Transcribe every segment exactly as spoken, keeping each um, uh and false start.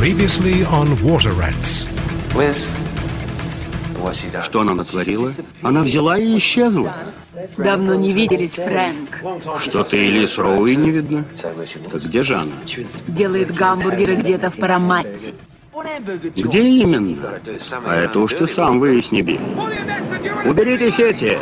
Previously on Water Rats. Что она натворила? Она взяла и исчезла. Давно не виделись, Фрэнк. Что-то и Лис Роуи не видно. Так где же она? Делает гамбургеры где-то в Параматте. Где именно? А это уж ты сам выясни, Би. Уберите сети!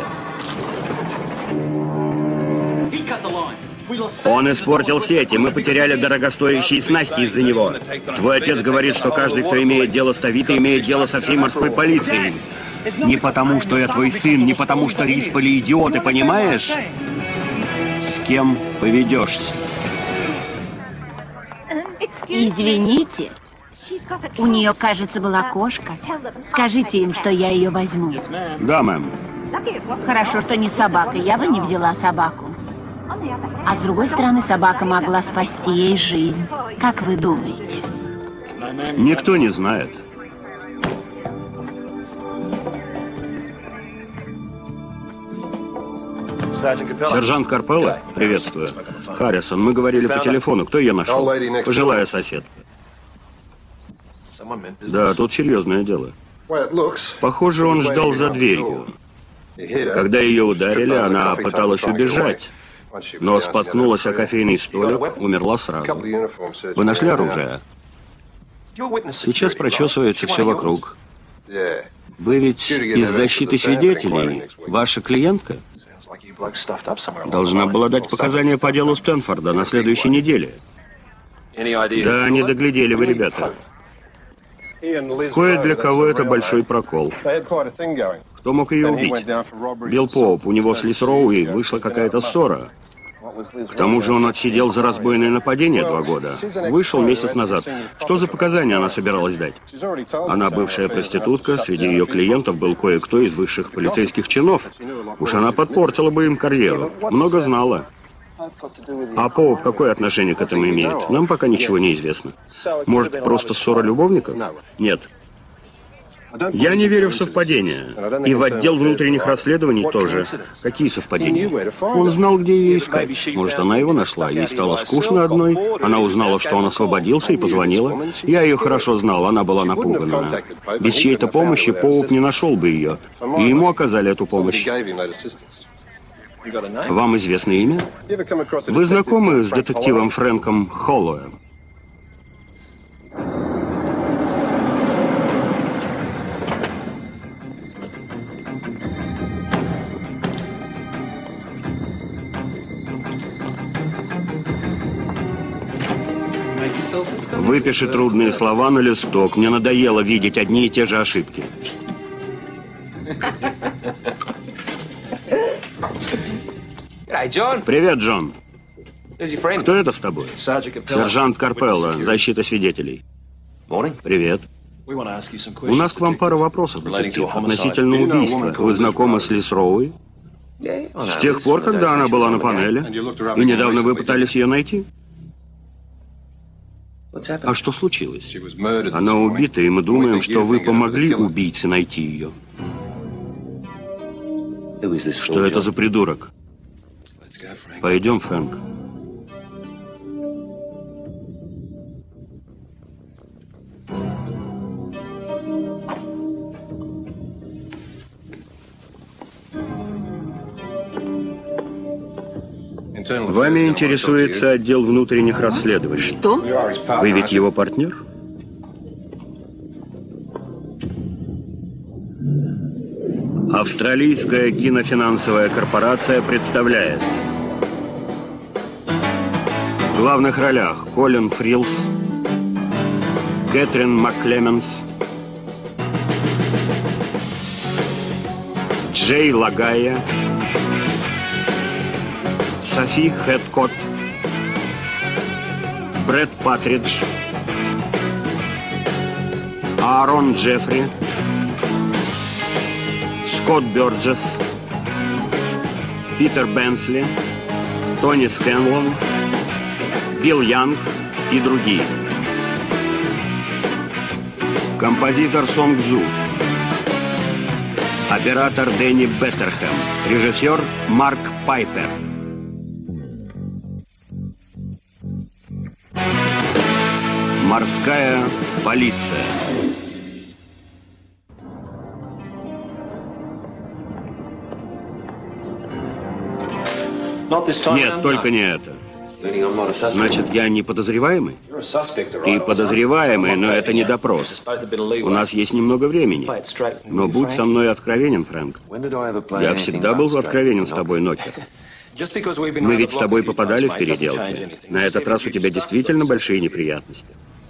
Он испортил сети, мы потеряли дорогостоящие снасти из-за него. Твой отец говорит, что каждый, кто имеет дело с Тавитой, имеет дело со всей морской полицией. Не потому, что я твой сын, не потому, что Рисполи идиоты, понимаешь? С кем поведешься? Извините, у нее, кажется, была кошка. Скажите им, что я ее возьму. Да, мэм. Хорошо, что не собака, я бы не взяла собаку. А с другой стороны, собака могла спасти ей жизнь. Как вы думаете? Никто не знает. Сержант Карпелло, приветствую. Харрисон, мы говорили по телефону. Кто ее нашел? Пожилая соседка. Да, тут серьезное дело. Похоже, он ждал за дверью. Когда ее ударили, она пыталась убежать, но споткнулась о кофейный столик, умерла сразу. Вы нашли оружие? Сейчас прочесывается все вокруг. Вы ведь из защиты свидетелей. Ваша клиентка должна была дать показания по делу Стэнфорда на следующей неделе. Да, не доглядели вы, ребята. Кое для кого это большой прокол. Кто мог ее убить? Билл Поуп. У него с Лис Роуи вышла какая-то ссора. К тому же он отсидел за разбойное нападение два года. Вышел месяц назад. Что за показания она собиралась дать? Она бывшая проститутка, среди ее клиентов был кое-кто из высших полицейских чинов. Уж она подпортила бы им карьеру. Много знала. А Поуп какое отношение к этому имеет? Нам пока ничего не известно. Может, просто ссора любовников? Нет. Я не верю в совпадения. И в отдел внутренних расследований тоже. Какие совпадения? Он знал, где ее искать. Может, она его нашла. Ей стало скучно одной. Она узнала, что он освободился, и позвонила. Я ее хорошо знал, она была напугана. Без чьей-то помощи Поуп не нашел бы ее. И ему оказали эту помощь. Вам известно имя? Вы знакомы с детективом Фрэнком Холлоуэм? Выпиши трудные слова на листок. Мне надоело видеть одни и те же ошибки. Привет, Джон. Кто это с тобой? Сержант Карпелло, защита свидетелей. Привет. У нас к вам пара вопросов, детектив, относительно убийства. Вы знакомы с Лис Роуи? С тех пор, когда она была на панели. И недавно вы пытались ее найти? А что случилось? Она убита, и мы думаем, что вы помогли убийце найти ее. Что это за придурок? Пойдем, Фрэнк. Вами интересуется отдел внутренних расследований. Что? Вы ведь его партнер? Австралийская кинофинансовая корпорация представляет. В главных ролях Колин Фрилс, Кэтрин МакКлеменс, Джей Лагайя, Софи Хэдкотт, Брэд Патридж, Аарон Джеффри, Скотт Бёрджес, Питер Бенсли, Тони Скэнлон, Билл Янг и другие. Композитор Сонг Цзу. Оператор Дэнни Беттерхэм. Режиссер Марк Пайпер. Морская полиция. Нет, только не это. Значит, я не подозреваемый? Ты подозреваемый, но это не допрос. У нас есть немного времени. Но будь со мной откровенен, Фрэнк. Я всегда был откровенен с тобой, Нокер. Мы ведь с тобой попадали в переделки. На этот раз у тебя действительно большие неприятности.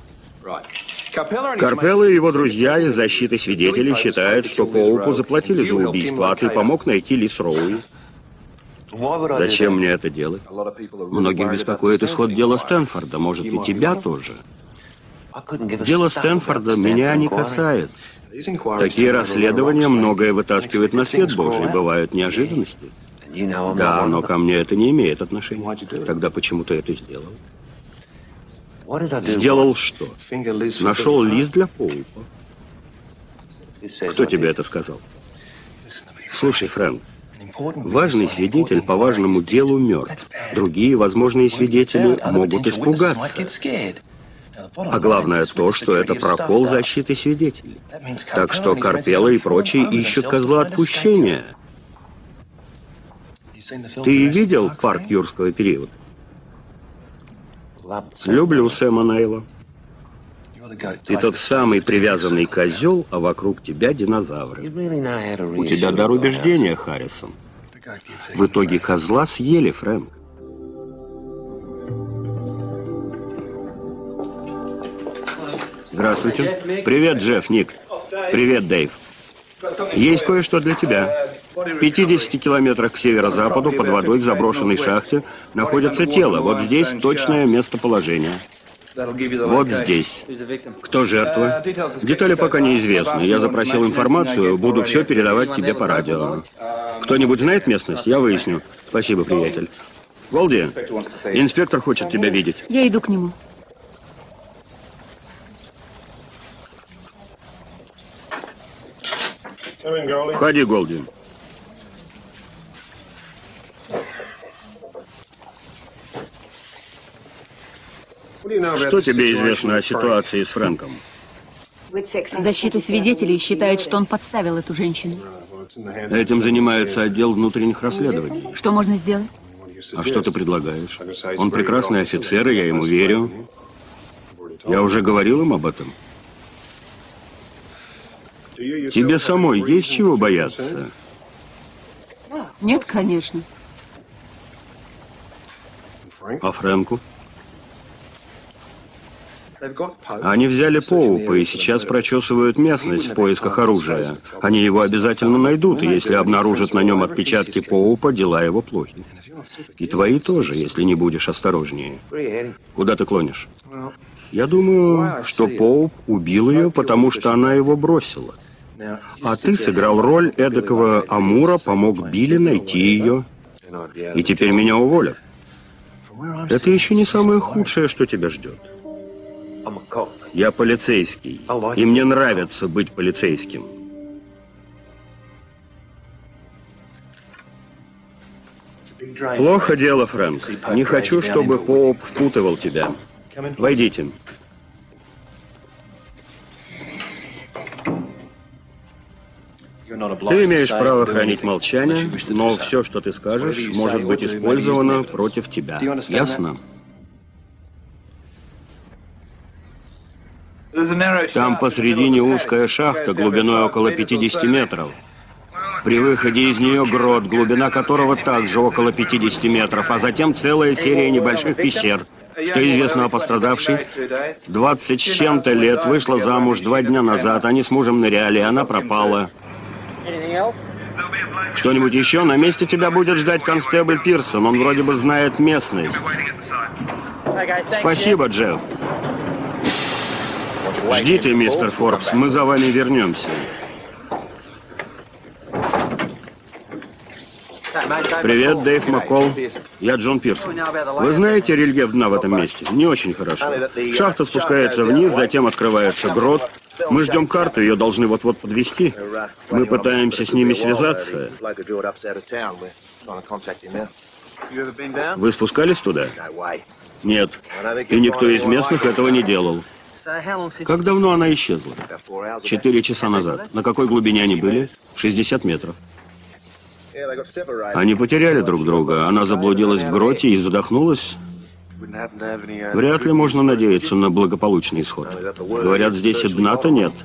Карпелло и его друзья из защиты свидетелей считают, что Поупу заплатили за убийство, а ты помог найти Лис Роуи. Зачем мне это делать? Многих беспокоит исход дела Стэнфорда, может и тебя тоже. Дело Стэнфорда меня не касается. Такие расследования многое вытаскивают на свет Божий, бывают неожиданности. Да, но ко мне это не имеет отношения. Тогда почему ты это сделал? Сделал что? Нашел лист для Поупа. Кто тебе это сказал? Слушай, Фрэнк, важный свидетель по важному делу мертв. Другие возможные свидетели могут испугаться. А главное то, что это прокол защиты свидетелей. Так что Карпелло и прочие ищут козла отпущения. Ты видел парк юрского периода? Люблю Сэма Нейла. Ты тот самый привязанный козел, а вокруг тебя динозавры. У тебя дар убеждения, Харрисон. В итоге козла съели, Фрэнк. Здравствуйте. Привет, Джефф, Ник. Привет, Дэйв. Есть кое-что для тебя. В пятидесяти километрах к северо-западу под водой в заброшенной шахте находится тело. Вот здесь точное местоположение. Вот здесь. Кто жертва? Детали пока неизвестны. Я запросил информацию, буду все передавать тебе по радио. Кто-нибудь знает местность? Я выясню. Спасибо, приятель. Голди, инспектор хочет тебя видеть. Я иду к нему. Входи, Голди. Что тебе известно о ситуации с Фрэнком? Защита свидетелей считает, что он подставил эту женщину. Этим занимается отдел внутренних расследований. Что можно сделать? А что ты предлагаешь? Он прекрасный офицер, и я ему верю. Я уже говорил им об этом. Тебе самой есть чего бояться? Нет, конечно. А Фрэнку? Они взяли Поупа и сейчас прочесывают местность в поисках оружия. Они его обязательно найдут, и если обнаружат на нем отпечатки Поупа, дела его плохи. И твои тоже, если не будешь осторожнее. Куда ты клонишь? Я думаю, что Поуп убил ее, потому что она его бросила. А ты сыграл роль эдакого Амура, помог Билли найти ее. И теперь меня уволят. Это еще не самое худшее, что тебя ждет. Я полицейский, и мне нравится быть полицейским. Плохо дело, Фрэнк. Не хочу, чтобы Поуп впутывал тебя. Войдите. Ты имеешь право хранить молчание, но все, что ты скажешь, может быть использовано против тебя. Ясно? Там посредине узкая шахта глубиной около пятидесяти метров. При выходе из нее грот, глубина которого также около пятидесяти метров, а затем целая серия небольших пещер. Что известно о пострадавшей? двадцать с чем-то лет, вышла замуж два дня назад, они с мужем ныряли, она пропала. Что-нибудь еще? На месте тебя будет ждать констебль Пирсон, он вроде бы знает местность. Спасибо, Джефф. Ждите, мистер Форбс, мы за вами вернемся. Привет, Дэйв Маккол. Я Джон Пирсон. Вы знаете рельеф дна в этом месте? Не очень хорошо. Шахта спускается вниз, затем открывается грот. Мы ждем карту, ее должны вот-вот подвести. Мы пытаемся с ними связаться. Вы спускались туда? Нет. И никто из местных этого не делал. Как давно она исчезла? Четыре часа назад. На какой глубине они были? шестьдесят метров. Они потеряли друг друга. Она заблудилась в гроте и задохнулась. Вряд ли можно надеяться на благополучный исход. Говорят, здесь и дна-то нет.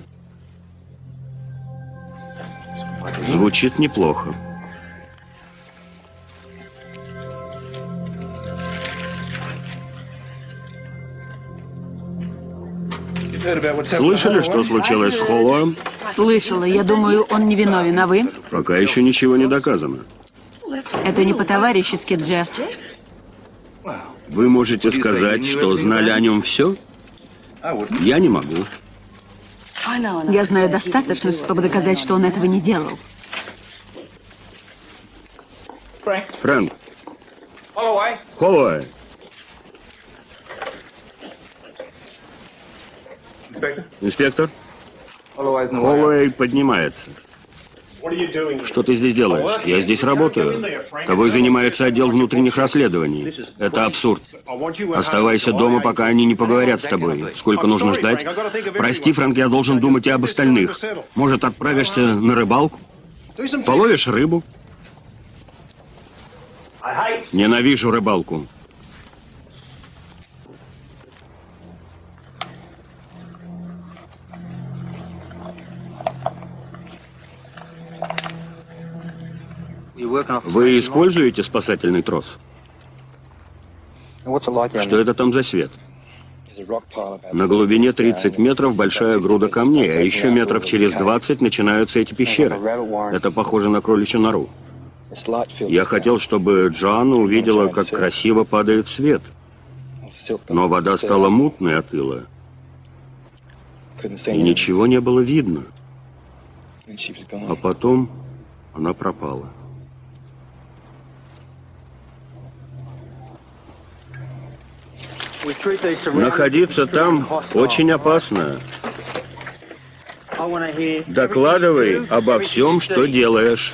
Звучит неплохо. Слышали, что случилось с Холлоуэм? Слышала. Я думаю, он невиновен, а вы? Пока еще ничего не доказано. Это не по-товарищески, Джефф. Вы можете сказать, что знали о нем все? Я не могу. Я знаю достаточно, чтобы доказать, что он этого не делал. Фрэнк. Холлоуэй. Инспектор? Холлоуэй поднимается. Что ты здесь делаешь? Я здесь работаю. Тобой занимается отдел внутренних расследований. Это абсурд. Оставайся дома, пока они не поговорят с тобой. Сколько нужно ждать? Прости, Фрэнк, я должен думать и об остальных. Может, отправишься на рыбалку? Половишь рыбу? Ненавижу рыбалку. Вы используете спасательный трос? Что это там за свет? На глубине тридцать метров большая груда камней, а еще метров через двадцать начинаются эти пещеры. Это похоже на кроличью нору. Я хотел, чтобы Джоанна увидела, как красиво падает свет. Но вода стала мутной от ила. И ничего не было видно. А потом она пропала. Находиться там очень опасно. Докладывай обо всем, что делаешь.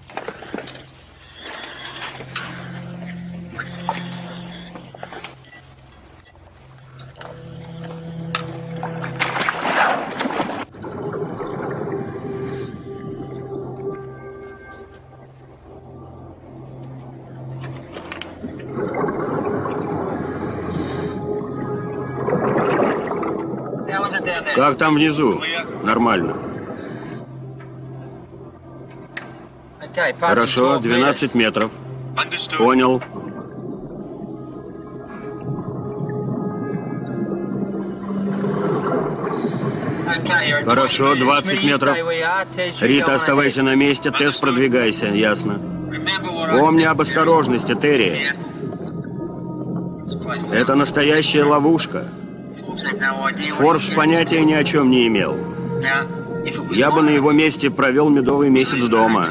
Как там внизу? Нормально. Хорошо, двенадцать метров. Понял. Хорошо, двадцать метров. Рита, оставайся на месте, Тесс, продвигайся, ясно. Помни об осторожности, Терри. Это настоящая ловушка. Форбс понятия ни о чем не имел. Я бы на его месте провел медовый месяц дома.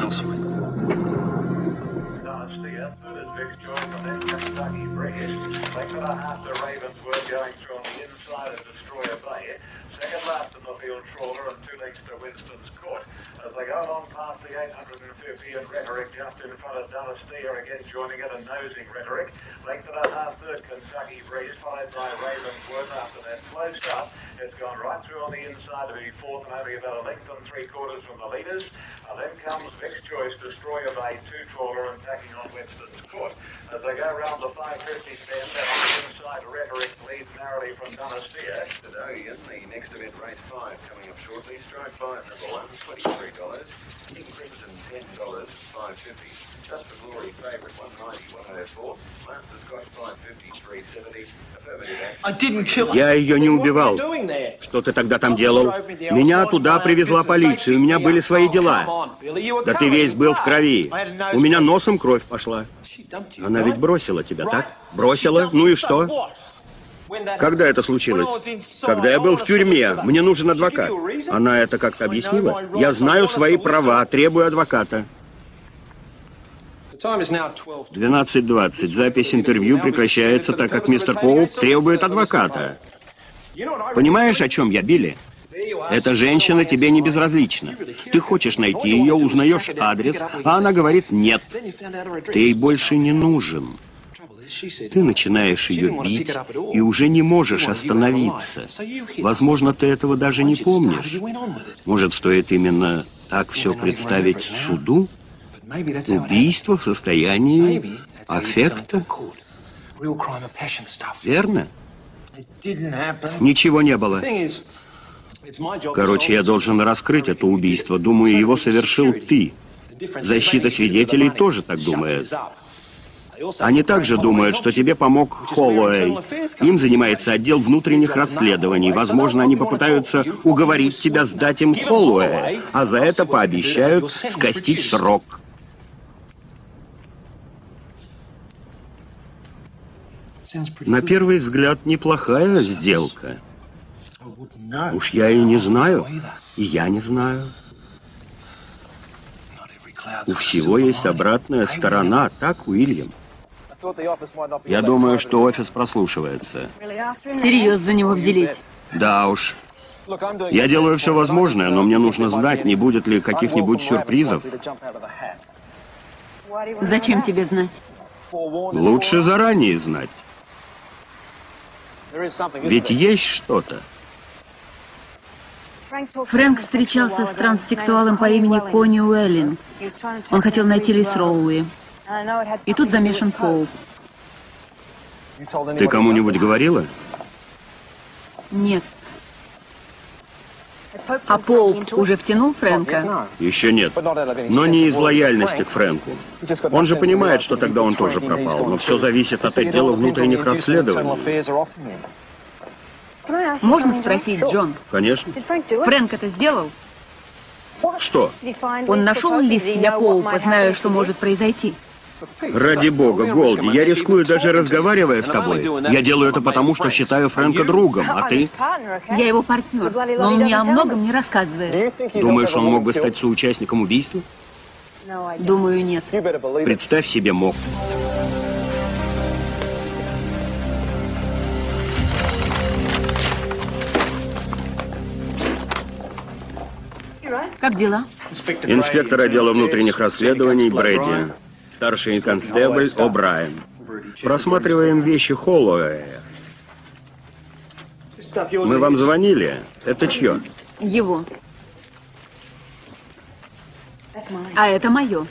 It's gone right through on the inside of E fourth and only about a length and three quarters from the leaders. And then comes Vic's Choice, Destroyer Bay, two trawler and tacking on Winston's Court. As they go round the five fifty stand, then on the inside, Rhetoric leads narrowly from Donastia. Today in the next event, race five, coming up shortly. Strike five, number one, twenty-three dollars. King Crimson, ten dollars, five fifty. Just for Glory, favourite, one ninety, one oh four. Master Scotch, five fifty, three seventy. Я ее не убивал. Что ты тогда там делал? Меня туда привезла полиция, у меня были свои дела. Да ты весь был в крови. У меня носом кровь пошла. Она ведь бросила тебя, так? Бросила? Ну и что? Когда это случилось? Когда я был в тюрьме. Мне нужен адвокат. Она это как-то объяснила? Я знаю свои права, требую адвоката. двенадцать двадцать. Запись интервью прекращается, так как мистер Поуп требует адвоката. Понимаешь, о чем я, Билли? Эта женщина тебе не безразлична. Ты хочешь найти ее, узнаешь адрес, а она говорит «нет». Ты ей больше не нужен. Ты начинаешь ее бить и уже не можешь остановиться. Возможно, ты этого даже не помнишь. Может, стоит именно так все представить суду? Убийство в состоянии аффекта? Верно? Ничего не было. Короче, я должен раскрыть это убийство. Думаю, его совершил ты. Защита свидетелей тоже так думает. Они также думают, что тебе помог Холлоуэй. Им занимается отдел внутренних расследований. Возможно, они попытаются уговорить тебя сдать им Холлоуэя, а за это пообещают скостить срок. На первый взгляд, неплохая сделка. Уж я и не знаю, и я не знаю. У всего есть обратная сторона, так, Уильям? Я думаю, что офис прослушивается. Всерьез за него взялись? Да уж. Я делаю все возможное, но мне нужно знать, не будет ли каких-нибудь сюрпризов. Зачем тебе знать? Лучше заранее знать. Ведь есть что-то. Фрэнк встречался с транссексуалом по имени Конни Уэллинг. Он хотел найти Лис Роуи. И тут замешан Поуп. Ты кому-нибудь говорила? Нет. А Поуп уже втянул Фрэнка? Еще нет. Но не из лояльности к Фрэнку. Он же понимает, что тогда он тоже пропал. Но все зависит от отдела внутренних расследований. Можно спросить, Джон? Конечно. Фрэнк это сделал? Что? Он нашел лист для Поупа, зная, что может произойти? Ради бога, Голди, я рискую даже разговаривая с тобой. Я делаю это потому, что считаю Фрэнка другом, а ты? Я его партнер, но он мне о многом не рассказывает. Думаешь, он мог бы стать соучастником убийства? Думаю, нет. Представь себе, мог. Как дела? Инспектор отдела внутренних расследований Брэди. Старший констебль О'Брайен. Просматриваем вещи Холлоуэя. Мы вам звонили. Это чье? Его. А это мое.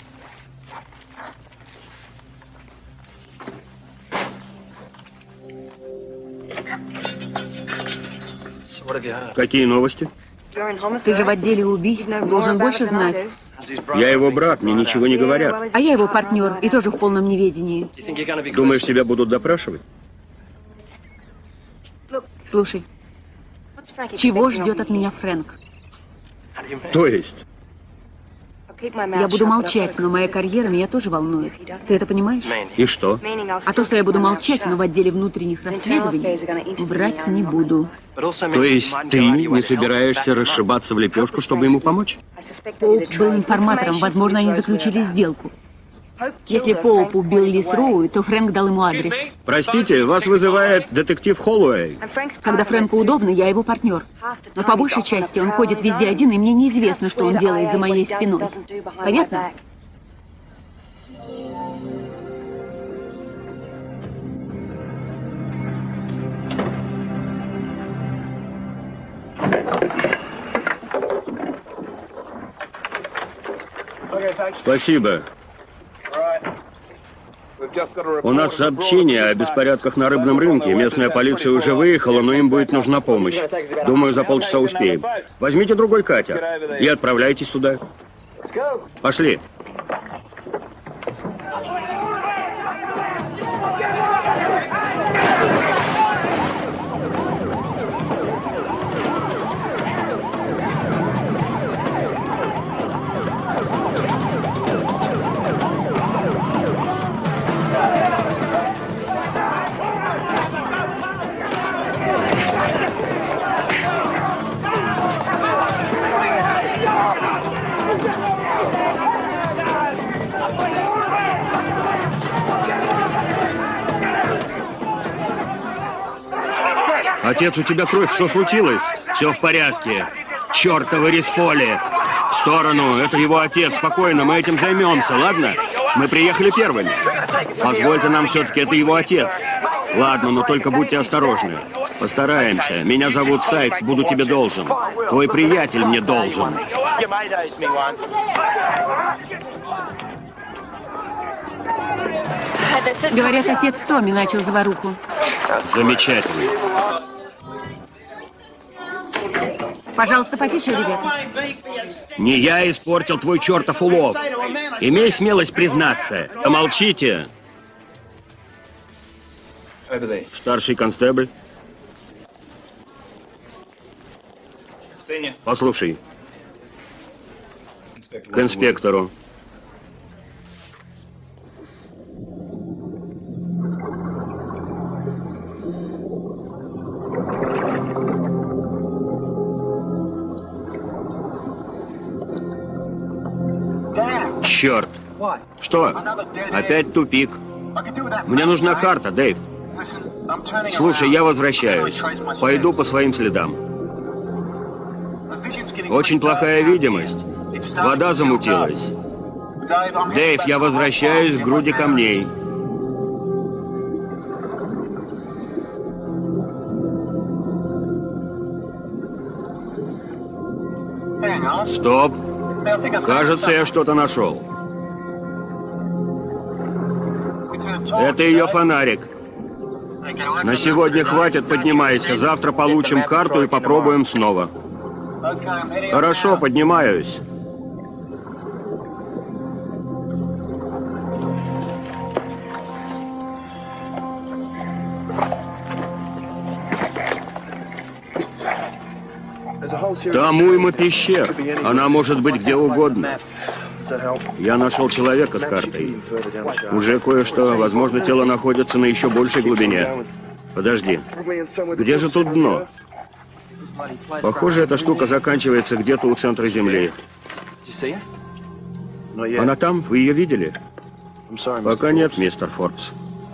Какие новости? Ты же в отделе убийств должен больше знать. Я его брат, мне ничего не говорят. А я его партнер, и тоже в полном неведении. Думаешь, тебя будут допрашивать? Слушай, чего ждет от меня Фрэнк? То есть? Я буду молчать, но моя карьера меня тоже волнует. Ты это понимаешь? И что? А то, что я буду молчать, но в отделе внутренних расследований врать не буду. То есть ты не собираешься расшибаться в лепешку, чтобы ему помочь? Поуп был информатором, возможно, они заключили сделку. Если Поуп убил Лис Роуи, то Фрэнк дал ему адрес. Простите, вас вызывает детектив Холлоуэй. Когда Фрэнку удобно, я его партнер. Но по большей части он ходит везде один, и мне неизвестно, что он делает за моей спиной. Понятно? Спасибо. У нас сообщение о беспорядках на рыбном рынке. Местная полиция уже выехала, но им будет нужна помощь. Думаю, за полчаса успеем. Возьмите другой катер и отправляйтесь туда. Пошли. Отец, у тебя кровь, что случилось? Все в порядке. Чёртовы Рисполи! В сторону, это его отец, спокойно, мы этим займемся, ладно? Мы приехали первыми. Позвольте нам все-таки, это его отец. Ладно, но только будьте осторожны. Постараемся. Меня зовут Сайкс, буду тебе должен. Твой приятель мне должен. Говорят, отец Томми начал заваруху. Замечательно. Пожалуйста, потише, ребята. Не я испортил твой чертов улов. Имей смелость признаться. Помолчите. Старший констебль. Послушай. К инспектору. Черт. Что? Опять тупик. Мне нужна карта, Дэйв. Слушай, я возвращаюсь. Пойду по своим следам. Очень плохая видимость. Вода замутилась. Дэйв, я возвращаюсь к груди камней. Стоп. Кажется, я что-то нашел. Это ее фонарик. На сегодня хватит, поднимайся. Завтра получим карту и попробуем снова. Хорошо, поднимаюсь. Там уйма пещер. Она может быть где угодно. Я нашел человека с картой. Уже кое-что. Возможно, тело находится на еще большей глубине. Подожди. Где же тут дно? Похоже, эта штука заканчивается где-то у центра Земли. Она там? Вы ее видели? Пока нет, мистер Форбс.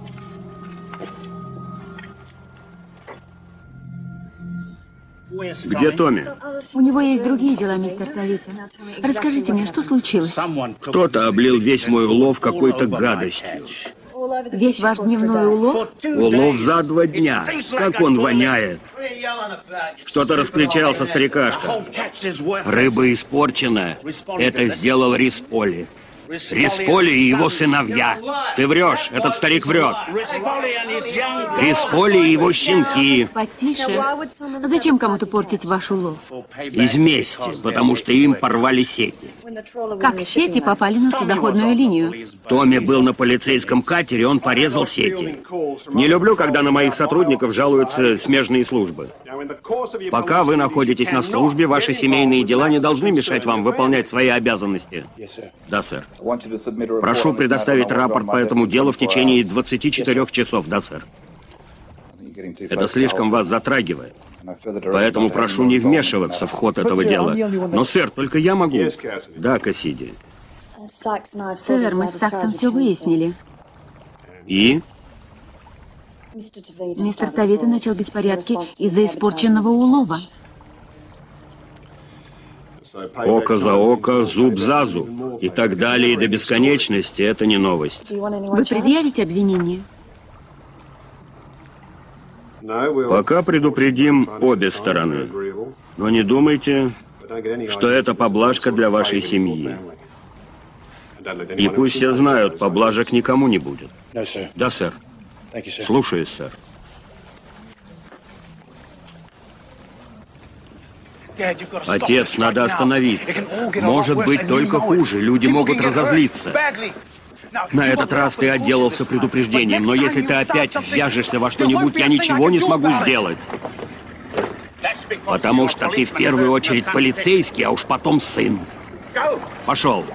Где Томми? У него есть другие дела, мистер Тавита. Расскажите мне, что случилось? Кто-то облил весь мой улов какой-то гадостью. Весь ваш дневной улов? Улов за два дня. Как он воняет. Кто-то раскричался, старикашка. Рыба испорчена. Это сделал Рисполи. Рисполи и его сыновья. Ты врешь, этот старик врет. Рисполи и его щенки. Потише. Зачем кому-то портить ваш улов? Из мести, потому что им порвали сети. Как сети попали на судоходную линию? Томми был на полицейском катере, он порезал сети. Не люблю, когда на моих сотрудников жалуются смежные службы. Пока вы находитесь на службе, ваши семейные дела не должны мешать вам выполнять свои обязанности. Да, сэр. Прошу предоставить рапорт по этому делу в течение двадцати четырёх часов, да, сэр. Это слишком вас затрагивает. Поэтому прошу не вмешиваться в ход этого дела. Но, сэр, только я могу... Да, Кассиди. Сэр, мы с Саксом все выяснили. И? Мистер Тавита начал беспорядки из-за испорченного улова. Око за око, зуб за зуб. И так далее, и до бесконечности. Это не новость. Вы предъявите обвинение? Пока предупредим обе стороны. Но не думайте, что это поблажка для вашей семьи. И пусть все знают, поблажек никому не будет. Да, сэр. Слушаюсь, сэр. Отец, надо остановиться. Может быть только хуже. Люди могут разозлиться. На этот раз ты отделался предупреждением, но если ты опять ввяжешься во что-нибудь, я ничего не смогу сделать. Потому что ты в первую очередь полицейский, а уж потом сын. Пошел.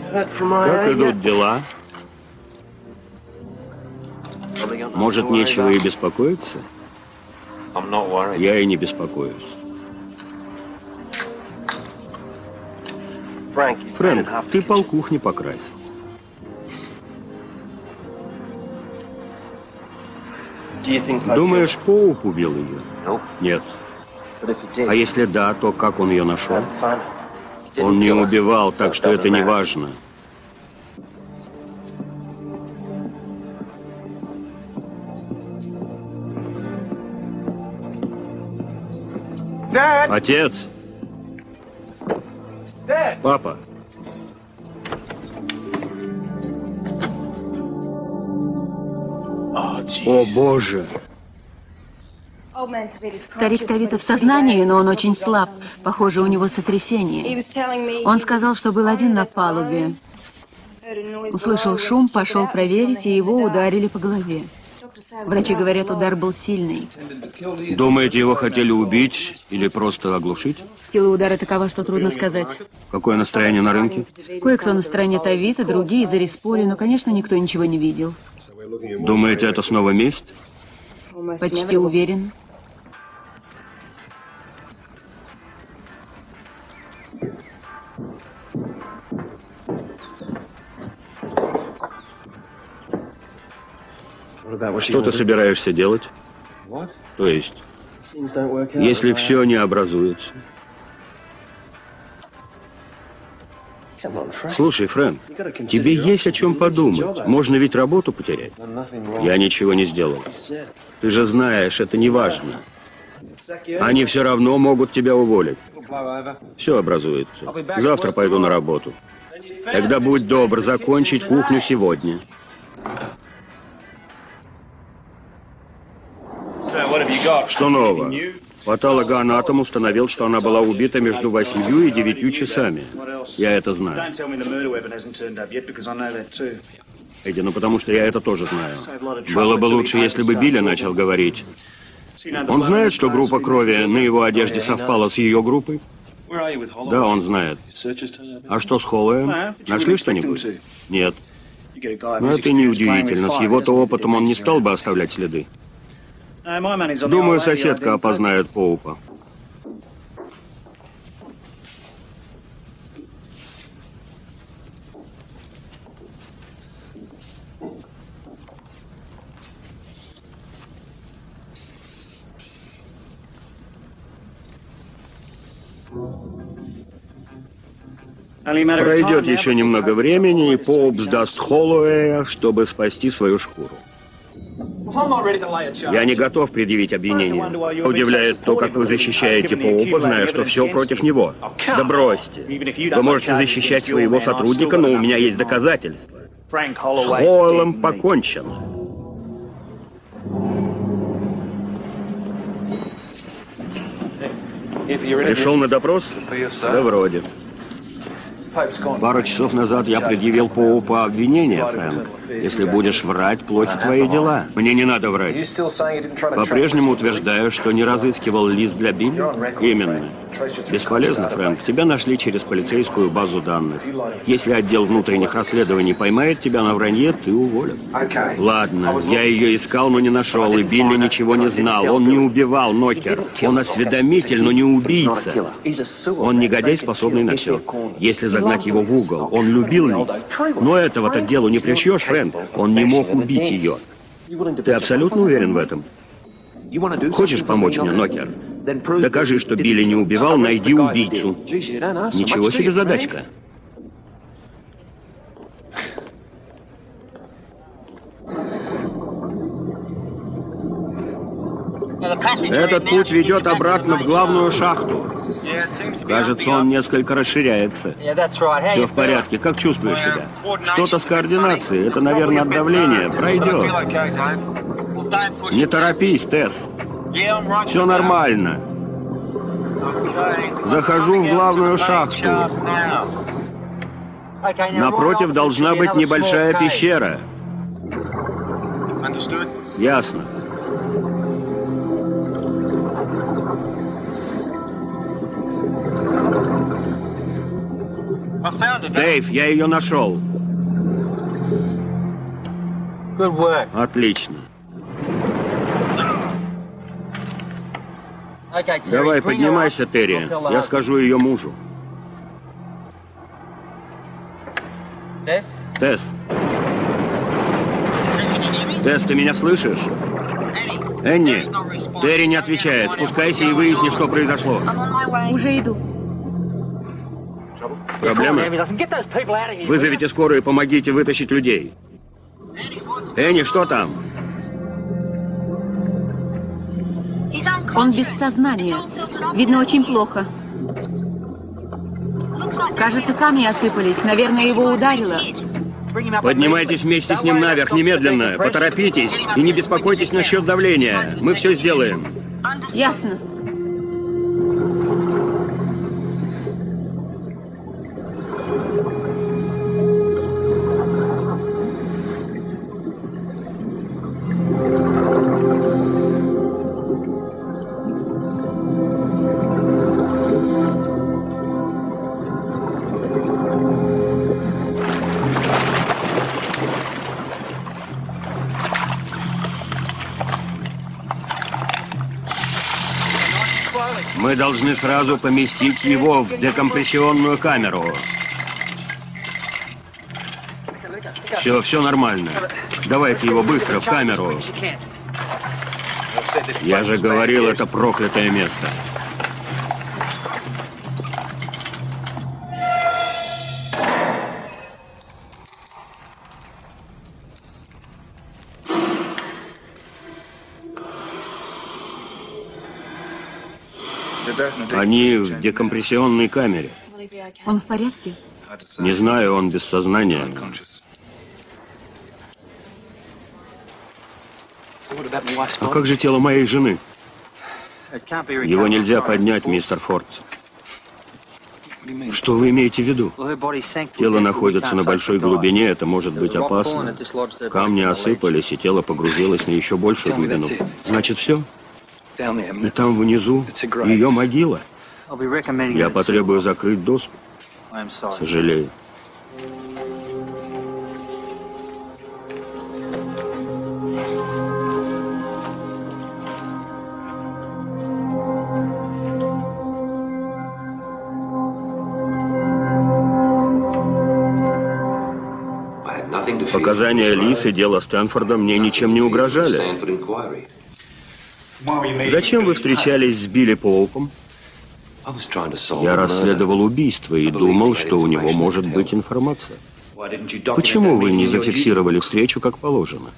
Как идут дела? Может, нечего и беспокоиться? Я и не беспокоюсь. Фрэнк, ты полкухни покрасил. Думаешь, Поуп убил ее? Нет. А если да, то как он ее нашел? Он не убивал, так что это не важно. Отец! Папа! О, Боже! Старик Тавита в сознании, но он очень слаб. Похоже, у него сотрясение. Он сказал, что был один на палубе. Услышал шум, пошел проверить, и его ударили по голове. Врачи говорят, удар был сильный. Думаете, его хотели убить или просто оглушить? Сила удара такова, что трудно сказать. Какое настроение на рынке? Кое-кто на стороне Тавита, другие за Рисполи, но, конечно, никто ничего не видел. Думаете, это снова месть? Почти уверен. Что ты собираешься делать? То есть, если все не образуется? Слушай, Фрэнк, тебе есть о чем подумать. Можно ведь работу потерять. Я ничего не сделал. Ты же знаешь, это не важно. Они все равно могут тебя уволить. Все образуется. Завтра пойду на работу. Тогда будь добр закончить кухню сегодня. Что нового? Патологоанатом установил, что она была убита между восьмью и девятью часами. Я это знаю. Эдди, ну потому что я это тоже знаю. Было бы лучше, если бы Билли начал говорить. Он знает, что группа крови на его одежде совпала с ее группой? Да, он знает. А что с Холлоуэем? Нашли что-нибудь? Нет. Но это неудивительно. С его-то опытом он не стал бы оставлять следы. Думаю, соседка опознает Поупа. Пройдет еще немного времени, и Поуп сдаст Холлоуэя, чтобы спасти свою шкуру. Я не готов предъявить обвинение. Удивляет то, как вы защищаете Поупа, зная, что все против него. Да бросьте. Вы можете защищать своего сотрудника, но у меня есть доказательства. С Холлоуэем покончено. Пришел на допрос? Да вроде. Пару часов назад я предъявил Поупу обвинение, Фрэнк. Если будешь врать, плохи твои дела. Мне не надо врать. По-прежнему утверждаю, что не разыскивал лист для Билли? Именно. Бесполезно, Фрэнк. Тебя нашли через полицейскую базу данных. Если отдел внутренних расследований поймает тебя на вранье, ты уволен. Ладно, я ее искал, но не нашел, и Билли ничего не знал. Он не убивал Нокер. Он осведомитель, но не убийца. Он негодяй, способный на все. Если загнать его в угол, он любил Лиз. Но этого-то к делу не пришьешь, Фрэнк. Он не мог убить ее. Ты абсолютно уверен в этом? Хочешь помочь мне, Нокер? Докажи, что Билли не убивал, найди убийцу. Ничего себе задачка. Этот путь ведет обратно в главную шахту. Кажется, он несколько расширяется. Все в порядке. Как чувствуешь себя? Что-то с координацией. Это, наверное, от давления. Пройдет. Не торопись, Тесс. Все нормально. Захожу в главную шахту. Напротив должна быть небольшая пещера. Ясно. Дэйв, я ее нашел. Отлично. Давай, поднимайся, Терри. Я скажу ее мужу. Тесс. Тесс, ты меня слышишь? Энни, Терри не отвечает. Спускайся и выясни, что произошло. Уже иду. Проблемы? Вызовите скорую и помогите вытащить людей. Энни, что там? Он без сознания. Видно, очень плохо. Кажется, камни осыпались. Наверное, его ударило. Поднимайтесь вместе с ним наверх, немедленно. Поторопитесь и не беспокойтесь насчет давления. Мы все сделаем. Ясно. Мы должны сразу поместить его в декомпрессионную камеру. Все, все нормально. Давайте его быстро в камеру. Я же говорил, это проклятое место. Они в декомпрессионной камере. Он в порядке? Не знаю, он без сознания. А как же тело моей жены? Его нельзя поднять, мистер Форд. Что вы имеете в виду? Тело находится на большой глубине, это может быть опасно. Камни осыпались, и тело погрузилось на еще большую глубину. Значит, все? И там внизу ее могила. Я потребую закрыть доступ. Сожалею. Показания Лис и дело Стэнфорда мне ничем не угрожали. Зачем вы встречались с Билли Поупом? Я расследовал убийство и думал, что у него может быть информация. Почему вы не зафиксировали встречу как положено?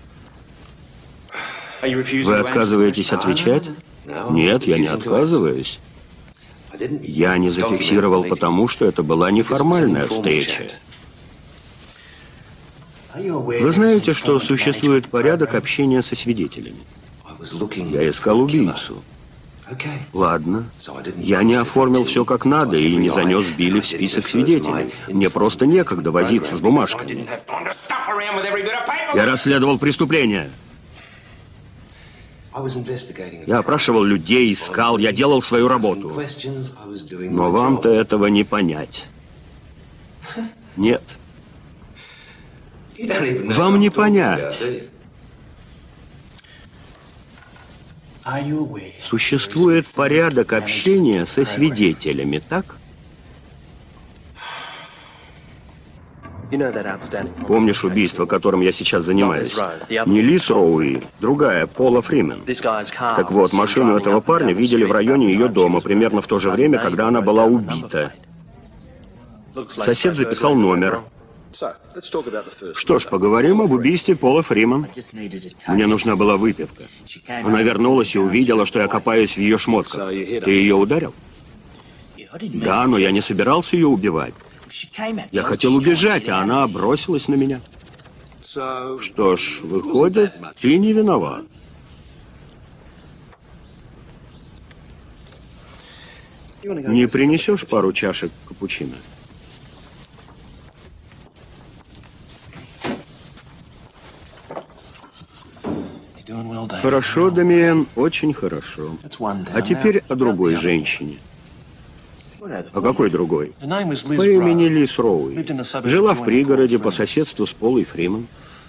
Вы отказываетесь отвечать? Нет, я не отказываюсь. Я не зафиксировал потому, что это была неформальная встреча. Вы знаете, что существует порядок общения со свидетелями? Я искал убийцу. Ладно. Я не оформил все как надо и не занес Билли в список свидетелей. Мне просто некогда возиться с бумажками. Я расследовал преступление. Я опрашивал людей, искал, я делал свою работу. Но вам-то этого не понять. Нет. Вам не понять. Существует порядок общения со свидетелями, так? Помнишь убийство, которым я сейчас занимаюсь? Не Лис Роуи, другая, Пола Фримен. Так вот, машину этого парня видели в районе ее дома, примерно в то же время, когда она была убита. Сосед записал номер. Что ж, поговорим об убийстве Пола Фримен. Мне нужна была выпивка. Она вернулась и увидела, что я копаюсь в ее шмотках. Ты ее ударил? Да, но я не собирался ее убивать. Я хотел убежать, а она бросилась на меня. Что ж, выходит, ты не виноват. Не принесешь пару чашек капучино? Хорошо, Дамиен, очень хорошо. А теперь о другой женщине. А какой другой? По имени Лиз Роуи. Жила в пригороде по соседству с Полой Фриман.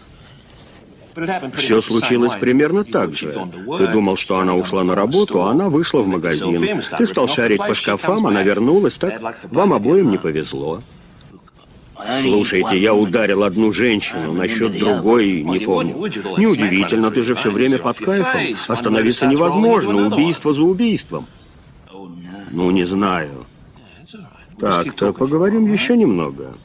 Все случилось примерно так же. Ты думал, что она ушла на работу, а она вышла в магазин. Ты стал шарить по шкафам, она вернулась, так вам обоим не повезло. Слушайте, я ударил одну женщину, насчет другой не помню. Неудивительно, ты же все время под кайфом. Остановиться невозможно, убийство за убийством. Ну, не знаю. Так-то поговорим еще немного.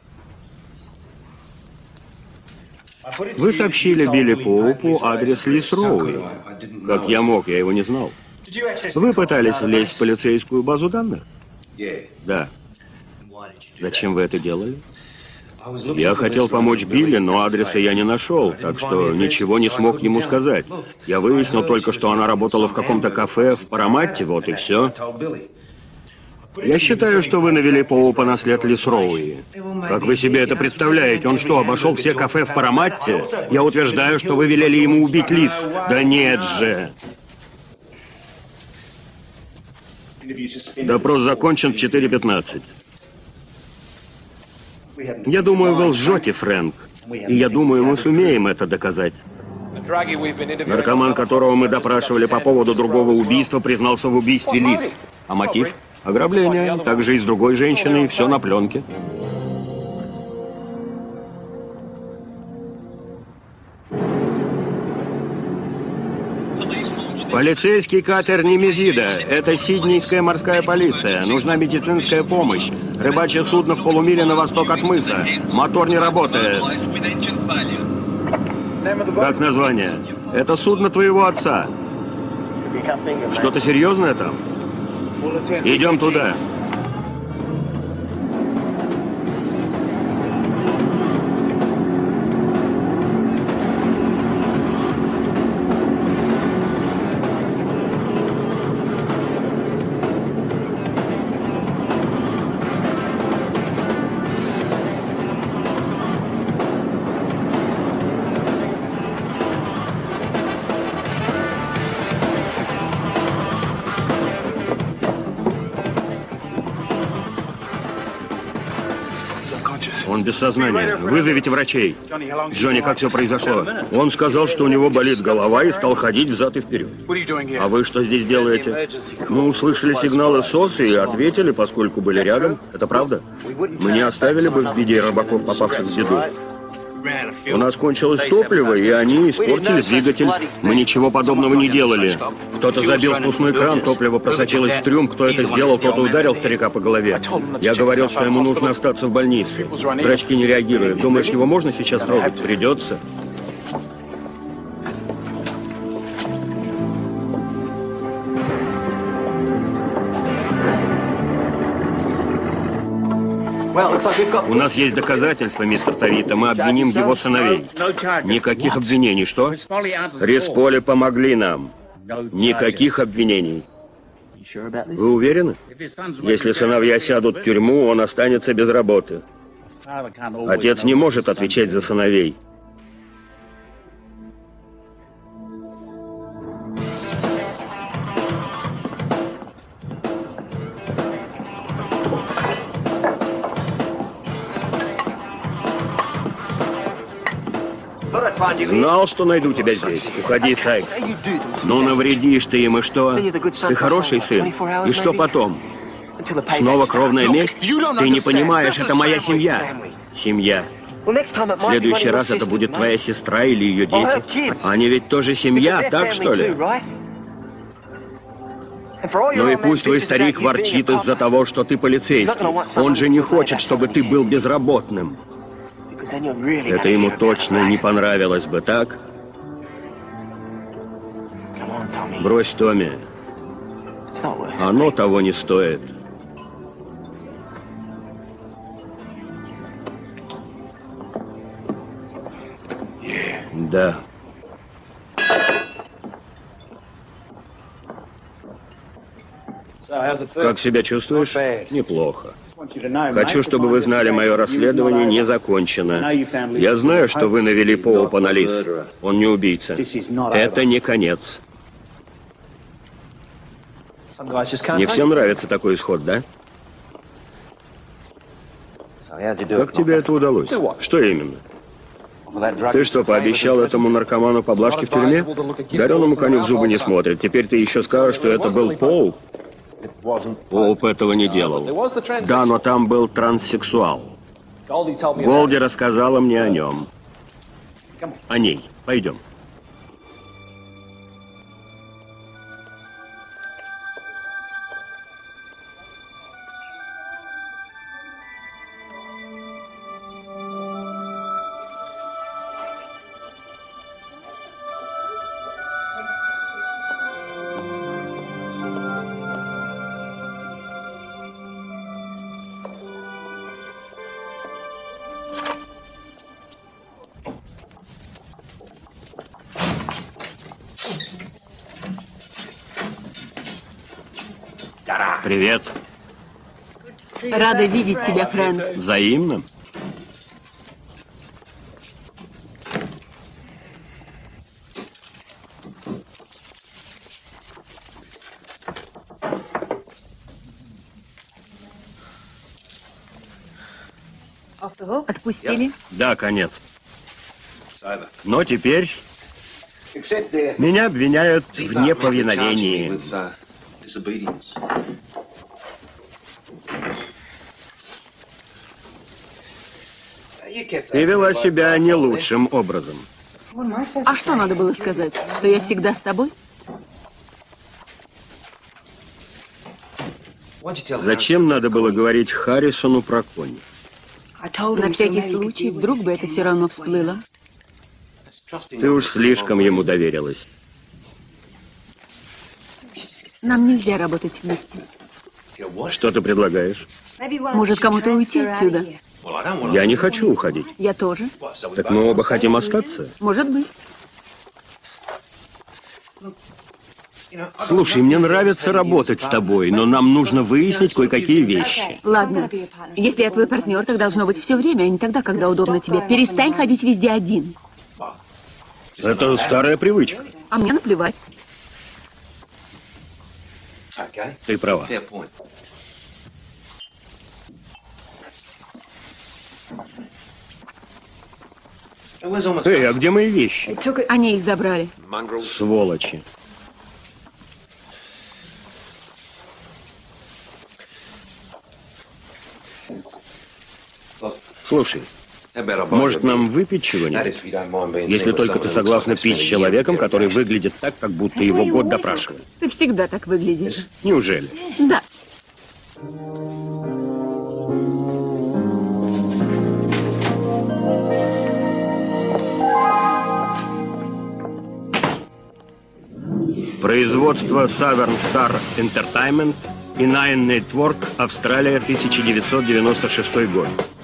Вы сообщили Билли Поупу адрес Лиз Роуи. Как я мог, я его не знал. Вы пытались влезть в полицейскую базу данных? Да. Зачем вы это делали? Я хотел помочь Билли, но адреса я не нашел, так что ничего не смог ему сказать. Я выяснил только, что она работала в каком-то кафе в Параматте, вот и все. Я считаю, что вы навели Поупа на след Лиз Роуи. Как вы себе это представляете? Он что, обошел все кафе в Параматте? Я утверждаю, что вы велели ему убить Лиз. Да нет же. Допрос закончен в четыре пятнадцать. Я думаю, вы лжете, Фрэнк. И я думаю, мы сумеем это доказать. Наркоман, которого мы допрашивали по поводу другого убийства, признался в убийстве Лиз. А мотив? Ограбление, также и с другой женщиной, все на пленке. Полицейский катер Немезида. Это Сиднейская морская полиция. Нужна медицинская помощь. Рыбачье судно в полумиле на восток от мыса. Мотор не работает. Как название? Это судно твоего отца. Что-то серьезное там? Идем туда. Он без сознания. Вызовите врачей. Джонни, как все произошло? Он сказал, что у него болит голова и стал ходить взад и вперед. А вы что здесь делаете? Мы услышали сигналы СОС и ответили, поскольку были рядом. Это правда? Мы не оставили бы в беде рыбаков, попавших в беду. У нас кончилось топливо, и они испортили двигатель. Мы ничего подобного не делали. Кто-то забил спусной кран, топливо просочилось в трюм. Кто это сделал, кто-то ударил старика по голове. Я говорил, что ему нужно остаться в больнице. Врачки не реагируют. Думаешь, его можно сейчас трогать? Придется. У нас есть доказательства, мистер Тавита. Мы обвиним его сыновей. Никаких обвинений. Что? Рисполи помогли нам. Никаких обвинений. Вы уверены? Если сыновья сядут в тюрьму, он останется без работы. Отец не может отвечать за сыновей. Знал, что найду тебя здесь. Уходи, Сайкс. Ну, навредишь ты им, и что? Ты хороший сын. И что потом? Снова кровная месть? Ты не понимаешь, это моя семья. Семья. В следующий раз это будет твоя сестра или ее дети. Они ведь тоже семья, так что ли? Ну и пусть твой старик ворчит из-за того, что ты полицейский. Он же не хочет, чтобы ты был безработным. Это ему точно не понравилось бы, так? Брось, Томми. Оно того не стоит. Да. Как себя чувствуешь? Неплохо. Хочу, чтобы вы знали, мое расследование не закончено. Я знаю, что вы навели Поупа на Лиз. Он не убийца. Это не конец. Не всем нравится такой исход, да? Как тебе это удалось? Что именно? Ты что, пообещал этому наркоману поблажки в тюрьме? Дареному коню в зубы не смотрит. Теперь ты еще скажешь, что это был Поуп? Поуп этого не делал. Да, но там был транссексуал. Голди рассказала мне о нем. О ней. Пойдем. Привет. Рада видеть тебя, Фрэнк. Взаимно. Отпустили? Да, конец. Но теперь меня обвиняют в неповиновении. Ты вела себя не лучшим образом. А что надо было сказать? Что я всегда с тобой? Зачем надо было говорить Харрисону про кони? На всякий случай, вдруг бы это все равно всплыло. Ты уж слишком ему доверилась. Нам нельзя работать вместе. Что ты предлагаешь? Может, кому-то уйти отсюда? Я не хочу уходить. Я тоже. Так мы оба хотим остаться. Может быть. Слушай, мне нравится работать с тобой, но нам нужно выяснить кое-какие вещи. Ладно. Если я твой партнер, так должно быть все время, а не тогда, когда удобно тебе. Перестань ходить везде один. Это старая привычка. А мне наплевать. Ты права. Эй, а где мои вещи? Они их забрали. Сволочи. Слушай, может, нам выпить чего-нибудь? Если только ты согласна пить с человеком, который выглядит так, как будто его год допрашивали. Ты всегда так выглядишь. Неужели? Да. Производство Southern Star Entertainment и Nine Network, Австралия, тысяча девятьсот девяносто шестой год.